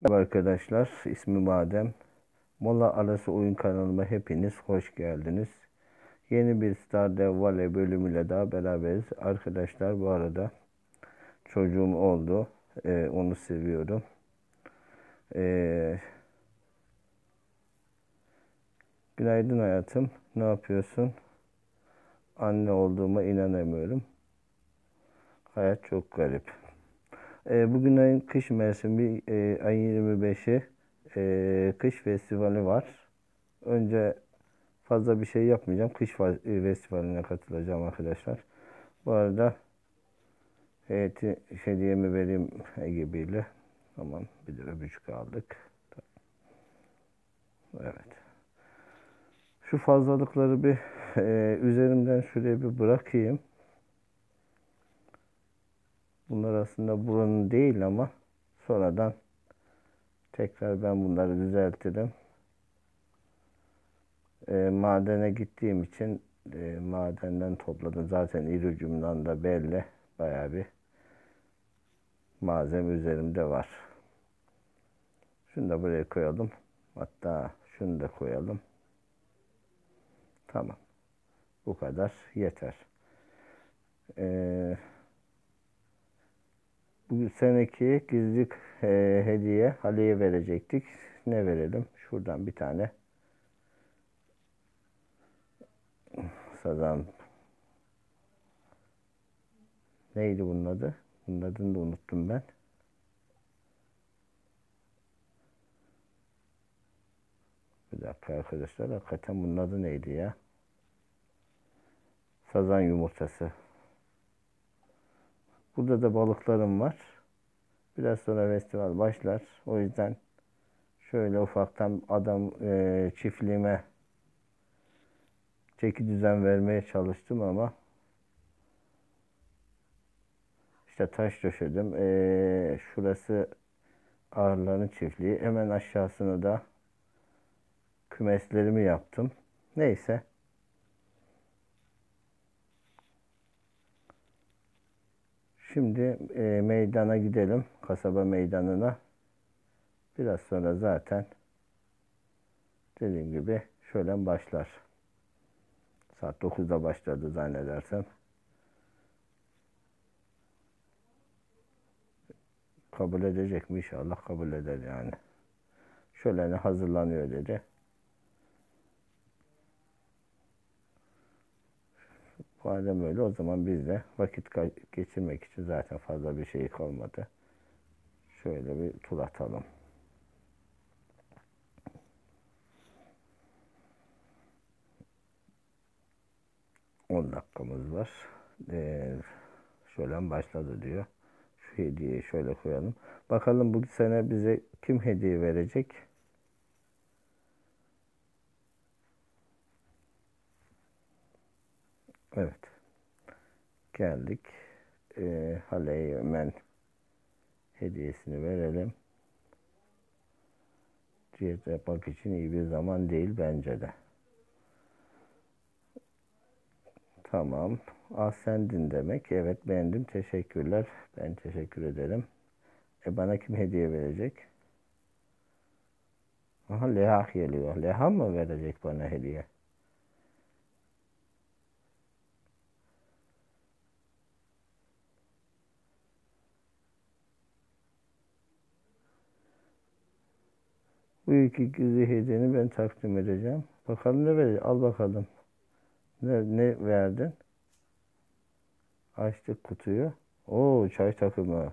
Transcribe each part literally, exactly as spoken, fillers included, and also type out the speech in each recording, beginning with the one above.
Merhaba arkadaşlar, ismim Adem. Mola Arası Oyun kanalıma hepiniz hoş geldiniz. Yeni bir Stardew Valley bölümüyle daha beraberiz. Arkadaşlar bu arada çocuğum oldu. Ee, onu seviyorum. Ee, günaydın hayatım. Ne yapıyorsun? Anne olduğuma inanamıyorum. Hayat çok garip. Ee, bugün ayın kış mevsimi, e, ayın yirmi beşi. E, kış festivali var. Önce fazla bir şey yapmayacağım. Kış festivaline katılacağım arkadaşlar. Bu arada heyeti hediyemi vereyim gibiyle. Tamam. Bir de öpücük aldık. Evet. Şu fazlalıkları bir e, üzerimden şuraya bir bırakayım. Bunlar aslında buranın değil ama sonradan tekrar ben bunları düzeltirim. E, madene gittiğim için e, madenden topladım. Zaten iri ucumdan da belli. Bayağı bir malzeme üzerimde var. Şunu da buraya koyalım. Hatta şunu da koyalım. Tamam. Bu kadar yeter. Ee, bu seneki gizli e, hediye Hale'ye verecektik. Ne verelim? Şuradan bir tane sazan. Neydi bunun adı? Bunun adını da unuttum ben. Bir dakika arkadaşlar. Hakikaten bunun adı neydi ya? Sazan yumurtası. Burada da balıklarım var. Biraz sonra festival başlar. O yüzden şöyle ufaktan adam e, çiftliğime çeki düzen vermeye çalıştım ama işte taş döşedim. E, şurası ağırların çiftliği. Hemen aşağısını da kümeslerimi yaptım. Neyse. Şimdi e, meydana gidelim. Kasaba meydanına. Biraz sonra zaten dediğim gibi şöyle başlar. Saat dokuzda başladı zannedersem. Kabul edecek mi inşallah kabul eder yani. Şölene hazırlanıyor dedi. Madem öyle o zaman biz de vakit geçirmek için zaten fazla bir şey kalmadı. Şöyle bir tur atalım. on dakikamız var. Ee, şöyle başladı diyor. Şu hediyeyi şöyle koyalım. Bakalım bu sene bize kim hediye verecek? Evet. Geldik. Ee, Hale'ye hemen hediyesini verelim. Cihet yapmak için iyi bir zaman değil bence de. Tamam. Ascendin demek. Evet beğendim. Teşekkürler. Ben teşekkür ederim. E bana kim hediye verecek? Aha Leha geliyor. Leha mı verecek bana hediye? Bu iki gizli hediyeni ben takdim edeceğim. Bakalım ne verecek? Al bakalım. Ne, ne verdin? Açtık kutuyu. Oo çay takımı.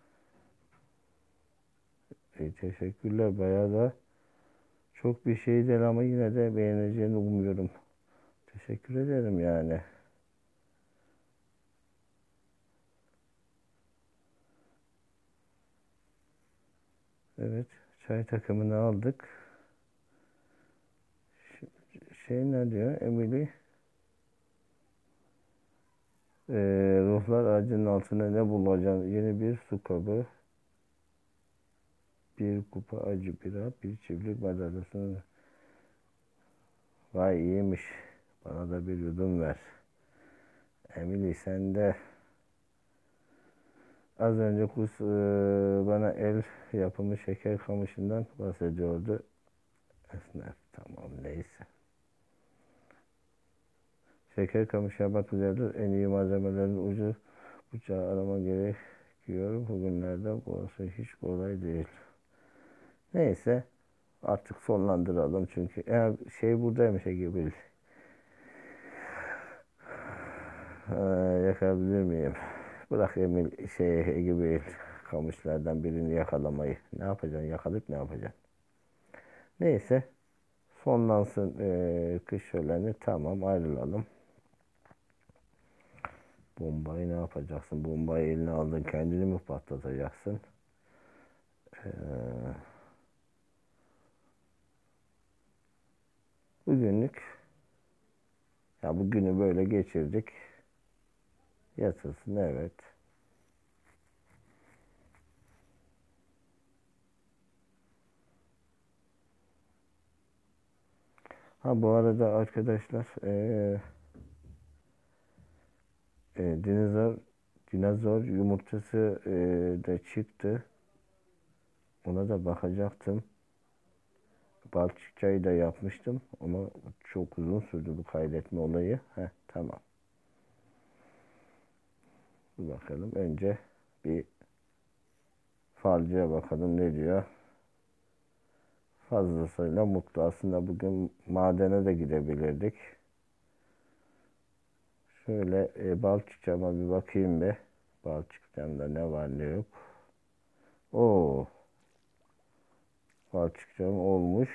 E, teşekkürler. Bayağı da çok bir şey değil ama yine de beğeneceğini umuyorum. Teşekkür ederim yani. Evet. Çay takımını aldık. Şey ne diyor? Emily. Ee, ruhlar ağacının altında ne bulacaksın? Yeni bir su kabı. Bir kupa acı bira. Bir çiftlik madalyası. Vay iyiymiş. Bana da bir yudum ver. Emily sen de Az önce kuş e, bana el yapımı şeker kamışından bahsediyordu. Esnaf. Tamam, neyse. Şeker kamışı yapmak güzeldir. En iyi malzemelerin ucu bıçağı arama gerekiyor. Bugünlerde burası hiç kolay değil. Neyse. Artık sonlandıralım çünkü eğer şey buradaymış gibi ee, yakabilir miyim? Bırak Emil şey gibi kamışlardan birini yakalamayı. Ne yapacaksın? Yakalayıp ne yapacaksın? Neyse. Sonlansın ee, kış şöleni. Tamam, ayrılalım. Bombayı ne yapacaksın? Bombayı eline aldın, kendini mi patlatacaksın? Ee, bugünlük ya bugünü böyle geçirdik. Yatılsın, evet. Ha, bu arada arkadaşlar ee, e, dinozor dinozor yumurtası e, da çıktı. Ona da bakacaktım. Balçık da yapmıştım ama çok uzun sürdü bu kaydetme olayı. Heh, tamam. Bir bakalım. Önce bir falcıya bakalım ne diyor. Fazlasıyla mutlu. Aslında bugün madene de gidebilirdik. Şöyle e, Balçıkçam'a bir bakayım be. Balçıkçam'da ne var ne yok. Oo, Balçıkçam olmuş.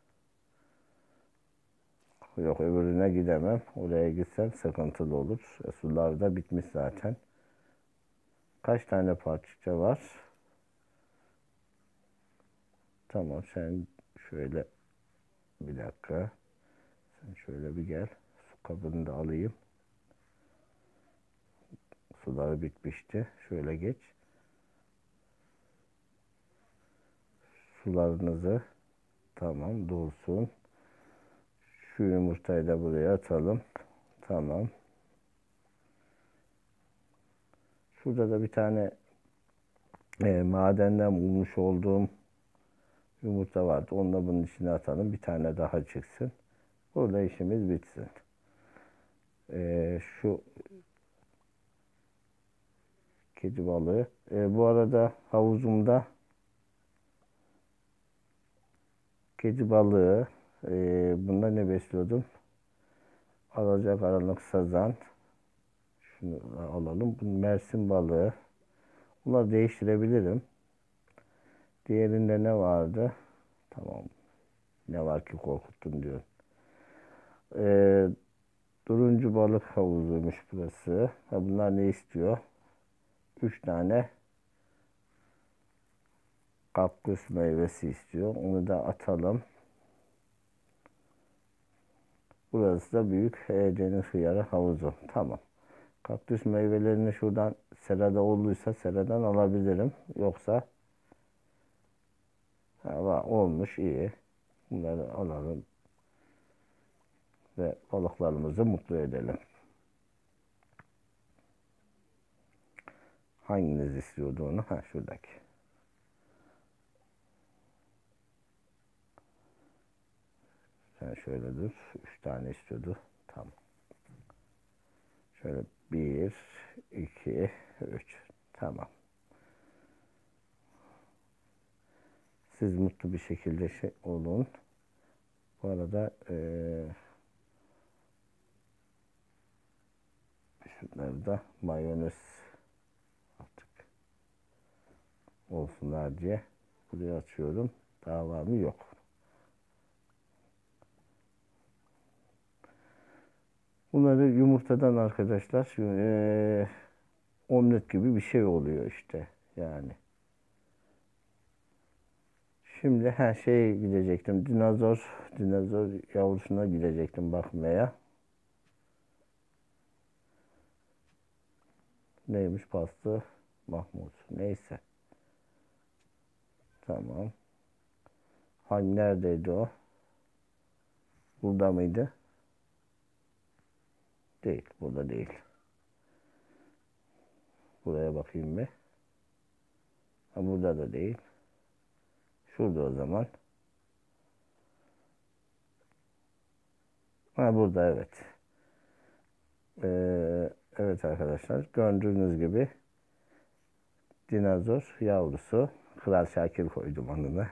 Yok, öbürüne gidemem. Oraya gitsem sıkıntılı olur. E, sular da bitmiş zaten. Kaç tane parçacık var? Tamam, sen şöyle bir dakika. Sen şöyle bir gel. Su kabını da alayım. Suları bitmişti. Şöyle geç. Sularınızı tamam dolsun. Şu yumurtayı da buraya atalım. Tamam. Şurada da bir tane e, madenden bulmuş olduğum yumurta vardı. Onu da bunun içine atalım. Bir tane daha çıksın. Burada işimiz bitsin. E, şu kedi balığı. E, bu arada havuzumda kedi balığı. E, bunda ne besliyordum? Alacakaranlık sazan. Şunu alalım. Bu Mersin balığı. Bunları değiştirebilirim. Diğerinde ne vardı? Tamam. Ne var ki korkuttun diyor. Ee, Duruncu balık havuzuymuş burası. Ha, bunlar ne istiyor? Üç tane kaktüs meyvesi istiyor. Onu da atalım. Burası da büyük e, deniz hıyarı havuzu. Tamam. Kaktüs meyvelerini şuradan serada olduysa seradan alabilirim. Yoksa ha, olmuş, iyi. Bunları alalım ve balıklarımızı mutlu edelim. Hanginiz istiyordu onu? Ha, şuradaki. Sen şöyle dur. Üç tane istiyordu. Tamam. Şöyle bir, iki, üç. Tamam. Siz mutlu bir şekilde şey olun. Bu arada ee, şunları da mayonez artık olsunlar diye buraya açıyorum. Daha var mı? Yok. Bunları yumurtadan arkadaşlar ee, omlet gibi bir şey oluyor işte. Yani. Şimdi her şeye gidecektim. Dinozor, dinozor yavrusuna gidecektim bakmaya. Neymiş pastı? Mahmut. Neyse. Tamam. Hangi neredeydi o? Burada mıydı? Değil. Burada değil. Buraya bakayım bir. Ha, burada da değil. Şurada o zaman. Ha, burada evet. Ee, evet arkadaşlar. Gördüğünüz gibi dinozor yavrusu. Kral Şakir koydum adını.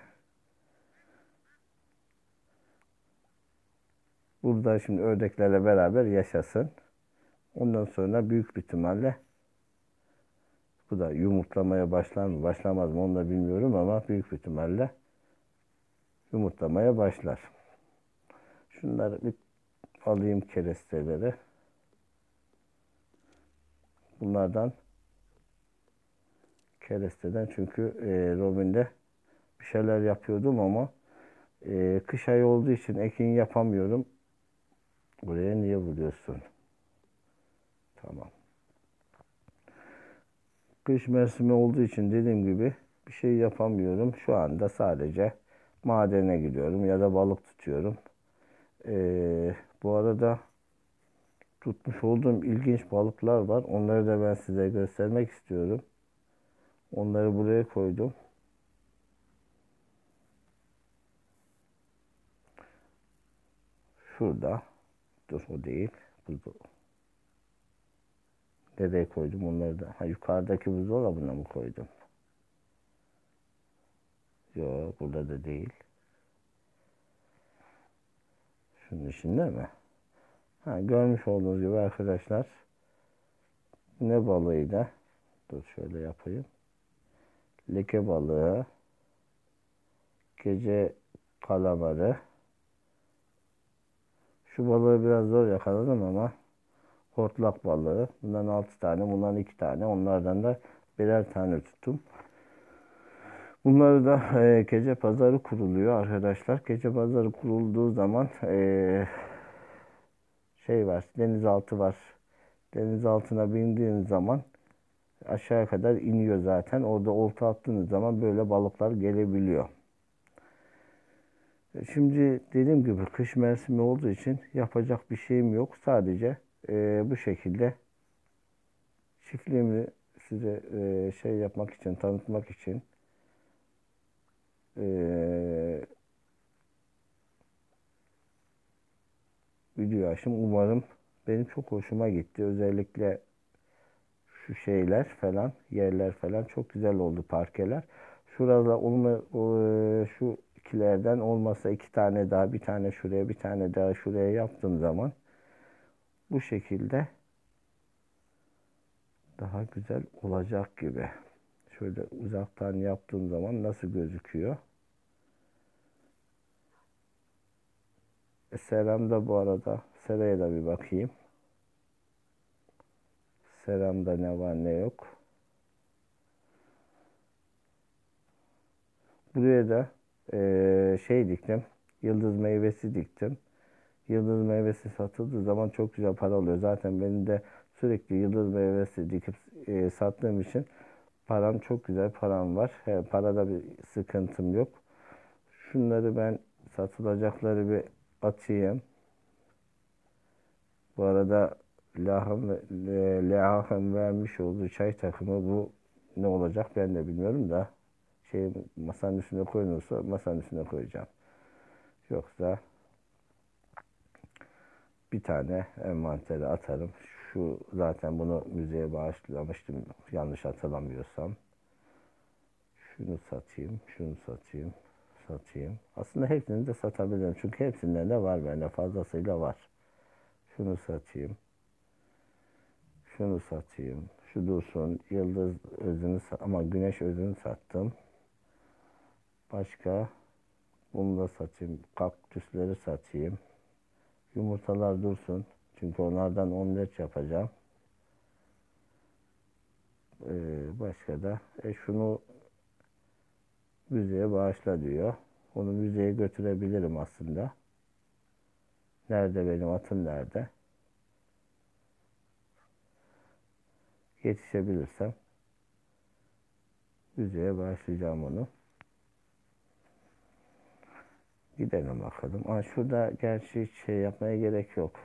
Burada şimdi ördeklerle beraber yaşasın. Ondan sonra büyük bir ihtimalle bu da yumurtlamaya başlar mı başlamaz mı onu da bilmiyorum ama büyük bir ihtimalle yumurtlamaya başlar. Şunları bir alayım, keresteleri. Bunlardan keresteden çünkü e, Robin'de bir şeyler yapıyordum ama e, kış ayı olduğu için ekin yapamıyorum. Buraya niye vuruyorsun? Tamam. Kış mevsimi olduğu için dediğim gibi bir şey yapamıyorum. Şu anda sadece madene gidiyorum ya da balık tutuyorum. Ee, bu arada tutmuş olduğum ilginç balıklar var. Onları da ben size göstermek istiyorum. Onları buraya koydum. Şurada. Dur, o değil. Buzdolabı. Nereye koydum onları da? Ha, yukarıdaki buzdolabına mı koydum? Yok, burada da değil. Şunun içinde mi? Ha, görmüş olduğunuz gibi arkadaşlar, ne balığıydı? Dur şöyle yapayım. Leke balığı, gece kalamarı. Şu balığı biraz zor yakaladım ama hortlak balığı. Bundan altı tane, bundan iki tane. Onlardan da birer tane tuttum. Bunları da e, gece pazarı kuruluyor arkadaşlar. Gece pazarı kurulduğu zaman e, şey var, denizaltı var. Denizaltına bindiğiniz zaman aşağıya kadar iniyor zaten. Orada olta attığınız zaman böyle balıklar gelebiliyor. Şimdi dediğim gibi kış mevsimi olduğu için yapacak bir şeyim yok. Sadece e, bu şekilde çiftliğimi size e, şey yapmak için, tanıtmak için e, video açtım. Umarım benim çok hoşuma gitti. Özellikle şu şeyler falan, yerler falan çok güzel oldu, parkeler. Şurada olma, o, şu ikilerden olmasa iki tane daha, bir tane şuraya, bir tane daha şuraya yaptığım zaman bu şekilde daha güzel olacak gibi. Şöyle uzaktan yaptığım zaman nasıl gözüküyor? E, Seramda bu arada, seraya da bir bakayım. Seramda ne var ne yok. Buraya da e, şey diktim. Yıldız meyvesi diktim. Yıldız meyvesi satıldığı zaman çok güzel para oluyor. Zaten benim de sürekli yıldız meyvesi dikip e, sattığım için param çok güzel param var. He, parada bir sıkıntım yok. Şunları ben satılacakları bir atayım. Bu arada Lahım, ve- Lahım vermiş olduğu çay takımı bu ne olacak ben de bilmiyorum da şey masanın üstüne koyulursa masanın üstüne koyacağım. Yoksa bir tane envantere atarım. Şu zaten bunu müzeye bağışlamıştım yanlış hatırlamıyorsam. Şunu satayım, şunu satayım, satayım. Aslında hepsini de satabilirim. Çünkü hepsinden de var bende. Fazlasıyla var. Şunu satayım. Şunu satayım. Şu dursun. Yıldız özünü ama güneş özünü sattım. Başka bunu da satayım. Kaktüsleri satayım. Yumurtalar dursun. Çünkü onlardan omlet yapacağım. Ee, başka da e, şunu müzeye bağışla diyor. Onu müzeye götürebilirim aslında. Nerede benim atım nerede? Yetişebilirsem müzeye bağışlayacağım onu. Gidelim bakalım. Aa, şurada gerçi hiç şey yapmaya gerek yok.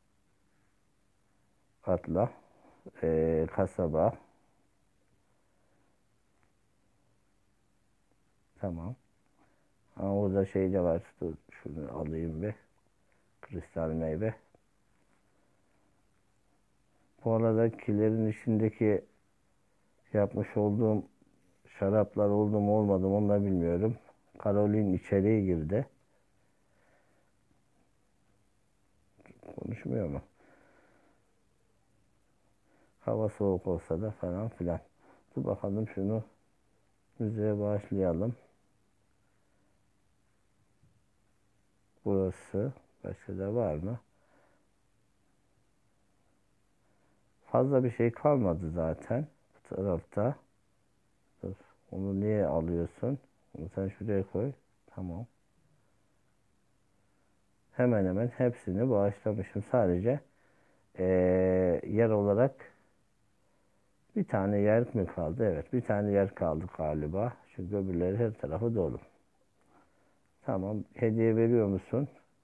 Atla. Ee, kasaba. Tamam. Ha, orada şey de var. Dur şunu alayım bir. Kristal meyve. Bu arada kilerin içindeki yapmış olduğum şaraplar oldu mu olmadı mı onu da bilmiyorum. Karolin içeriye girdi. Konuşmuyor mu? Hava soğuk olsa da falan filan. Dur bakalım şunu müzeye bağışlayalım. Burası. Başka da var mı? Fazla bir şey kalmadı zaten bu tarafta. Dur. Onu niye alıyorsun? Onu sen şuraya koy. Tamam. Hemen hemen hepsini bağışlamışım. Sadece ee, yer olarak bir tane yer mi kaldı? Evet, bir tane yer kaldı galiba. Çünkü öbürleri her tarafı dolu. Tamam. Hediye veriyor musun?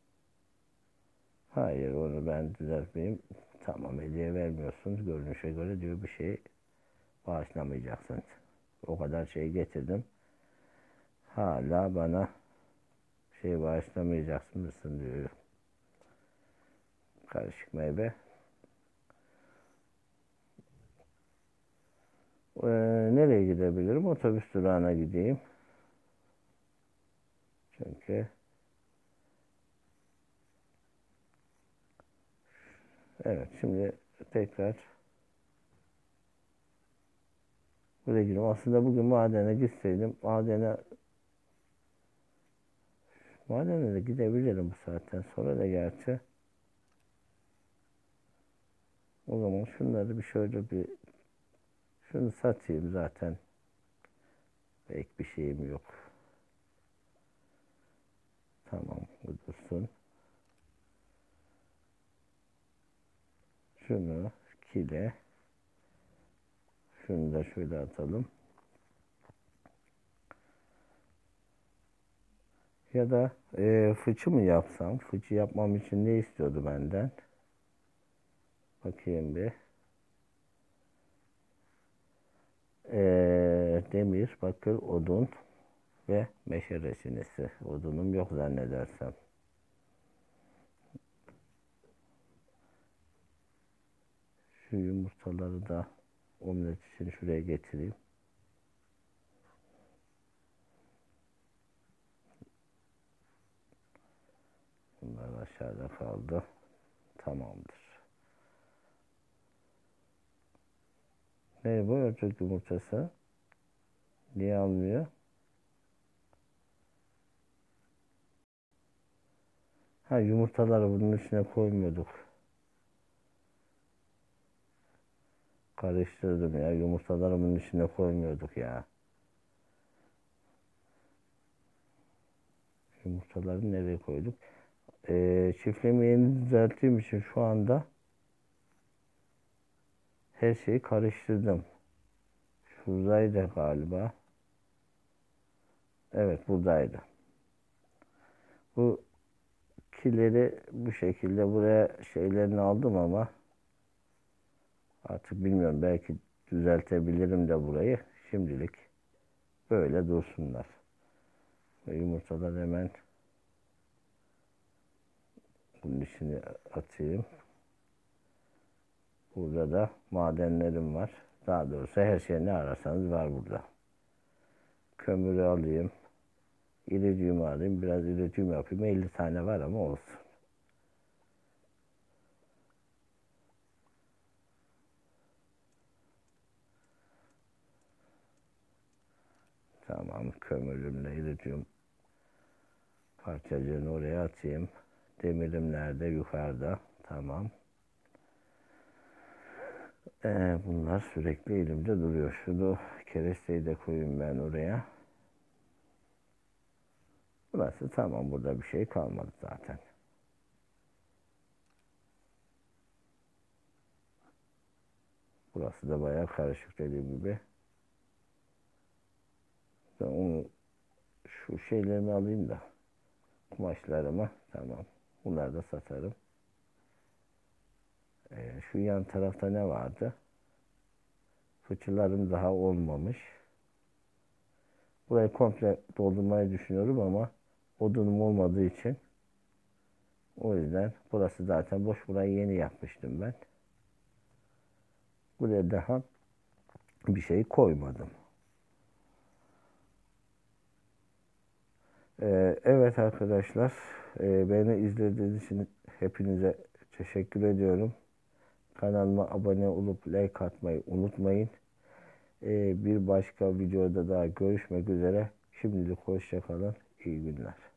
Hayır, onu ben düzeltmeyeyim. Tamam, hediye vermiyorsun. Görünüşe göre diyor bir şey bağışlamayacaksın. O kadar şey getirdim. Hala bana şey bağışlamayacaksın mısın diyor. Karışık meyve. Ee, nereye gidebilirim? Otobüs durağına gideyim. Çünkü evet, şimdi tekrar buraya gidiyorum. Aslında bugün madene gitseydim, madene madene de gidebilirim bu saatten sonra da gerçi. O zaman şunları bir şöyle bir şunu satayım zaten. Pek bir şeyim yok. Tamam, bu dursun. Şunu kile. Şunu da şöyle atalım. Ya da e, fıçı mı yapsam? Fıçı yapmam için ne istiyordu benden? Bakayım bir. E, demir, bakır, odun ve meşe reçinesi. Odunum yok zannedersem. Şu yumurtaları da omlet için şuraya getireyim. Bunlar aşağıda kaldı. Tamamdır. Ne bu? Örtük yumurtası. Niye almıyor? Ha, yumurtaları bunun içine koymuyorduk. Karıştırdım ya. Yumurtaları bunun içine koymuyorduk ya. Yumurtaları nereye koyduk? Ee, çiftlemeyi düzelttiğim için şu anda her şeyi karıştırdım. Şuradaydı galiba. Evet, buradaydı. Bu kileri bu şekilde buraya şeylerini aldım ama artık bilmiyorum, belki düzeltebilirim de burayı. Şimdilik böyle dursunlar. Ve yumurtaları hemen bunun içine atayım. Burada da madenlerim var. Daha doğrusu her şey ne ararsanız var burada. Kömürü alayım. İridium alayım. Biraz iridium yapayım. elli tane var ama olsun. Tamam. Kömürümle iridium parçacığını oraya atayım. Demirim nerede? Yukarıda. Tamam. Ee, bunlar sürekli elimde duruyor. Şunu keresteyi de koyayım ben oraya. Burası tamam. Burada bir şey kalmadı zaten. Burası da bayağı karışık dediğim gibi. Ben onu şu şeylerimi alayım da kumaşlarımı. Tamam. Bunları da satarım. Ee, şu yan tarafta ne vardı? Fıçılarım daha olmamış. Burayı komple doldurmayı düşünüyorum ama odunum olmadığı için, o yüzden burası zaten boş. Burayı yeni yapmıştım ben. Buraya daha bir şey koymadım. Ee, evet arkadaşlar, e, beni izlediğiniz için hepinize teşekkür ediyorum. Kanalıma abone olup like atmayı unutmayın. Ee, bir başka videoda daha görüşmek üzere. Şimdilik hoşça kalın. İyi günler.